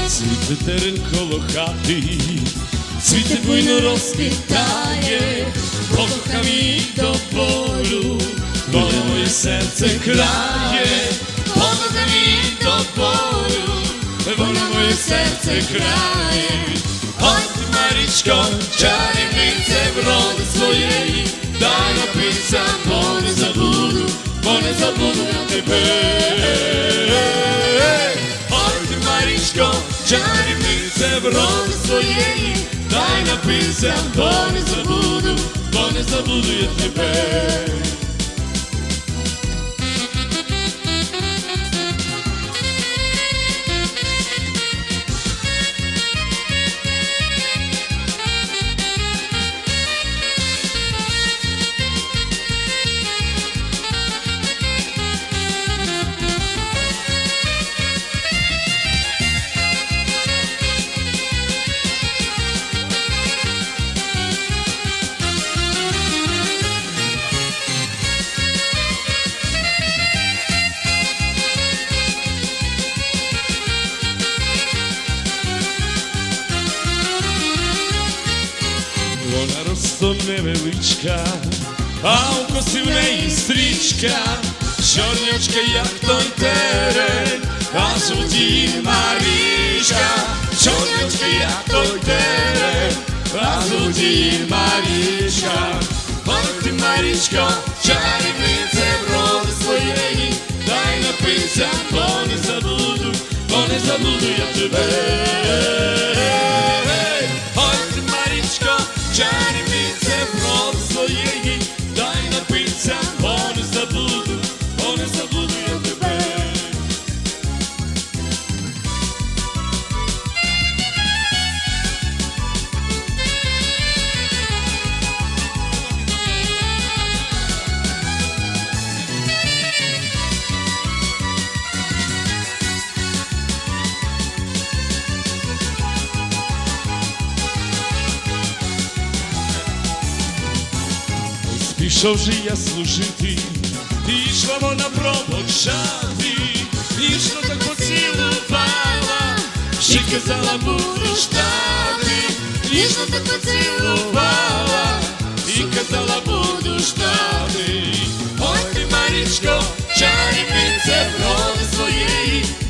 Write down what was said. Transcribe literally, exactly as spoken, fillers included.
Цвіте терен коло хати, цвіте буйно розквітає, покохав її до болю, боле моє серце крає, покохав її до болю, боле моє серце крає. Ой, ти, Марічко, чарівнице вроди своєї, дай напитися, бо не забуду, бо не забуду я тебе. Ой, ти, Марічко, чарівнице вроди своєї, дай напитися, бо не забуду, бо не забуду я тебе. Вона росто невеличка, а у косі в неї стрічка, чорні очки, як той терен, а золоті Марічка, чорні очки, як той терен, а золоті Марічка. Ой, ти, Марічко, чарівнице вроди своєї, дай напитися, бо не забуду, бо не забуду я тебе. Чарівнице вроди своєї, дай напитися, бо не забуду, бо не забуду я тебе. Пішов же я служити, пішла вона пробачати, ніжно так поцілувала, ще казала буду ждати, ніжно так поцілувала, і казала буду ждати. Ой, ти, Марічко, чарівнице вроди своєї,